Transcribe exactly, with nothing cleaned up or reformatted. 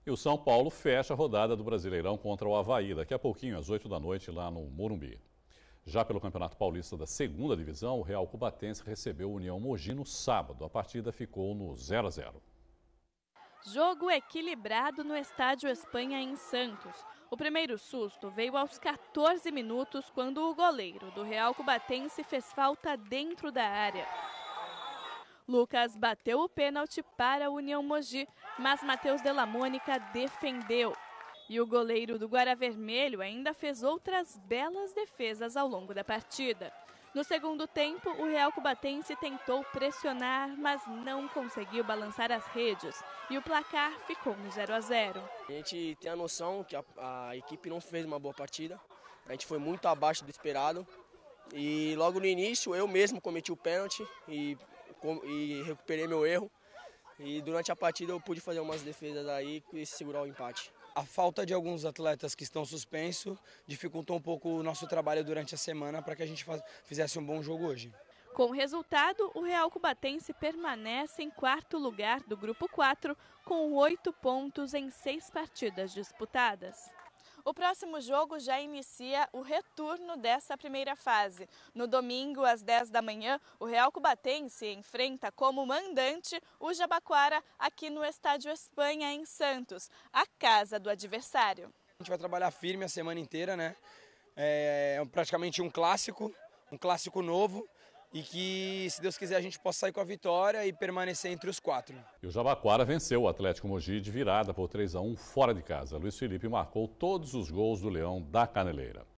E o São Paulo fecha a rodada do Brasileirão contra o Avaí, daqui a pouquinho, às oito da noite, lá no Morumbi. Já pelo Campeonato Paulista da segunda Divisão, o Real Cubatense recebeu o União Mogi no sábado. A partida ficou no zero a zero. Jogo equilibrado no Estádio Espanha, em Santos. O primeiro susto veio aos quatorze minutos, quando o goleiro do Real Cubatense fez falta dentro da área. Lucas bateu o pênalti para a União Mogi, mas Matheus Della Mônica defendeu. E o goleiro do Guará Vermelho ainda fez outras belas defesas ao longo da partida. No segundo tempo, o Real Cubatense tentou pressionar, mas não conseguiu balançar as redes. E o placar ficou no zero a zero. A gente tem a noção que a, a equipe não fez uma boa partida. A gente foi muito abaixo do esperado. E logo no início, eu mesmo cometi o pênalti e, e recuperei meu erro. E durante a partida eu pude fazer umas defesas aí e segurar o empate. A falta de alguns atletas que estão suspensos dificultou um pouco o nosso trabalho durante a semana para que a gente faz, fizesse um bom jogo hoje. Com o resultado, o Real Cubatense permanece em quarto lugar do Grupo quatro, com oito pontos em seis partidas disputadas. O próximo jogo já inicia o retorno dessa primeira fase. No domingo, às dez da manhã, o Real Cubatense enfrenta como mandante o Jabaquara aqui no Estádio Espanha, em Santos, a casa do adversário. A gente vai trabalhar firme a semana inteira, né? É praticamente um clássico, um clássico novo. E que, se Deus quiser, a gente possa sair com a vitória e permanecer entre os quatro. E o Jabaquara venceu o Atlético Mogi de virada por três a um fora de casa. Luiz Felipe marcou todos os gols do Leão da Caneleira.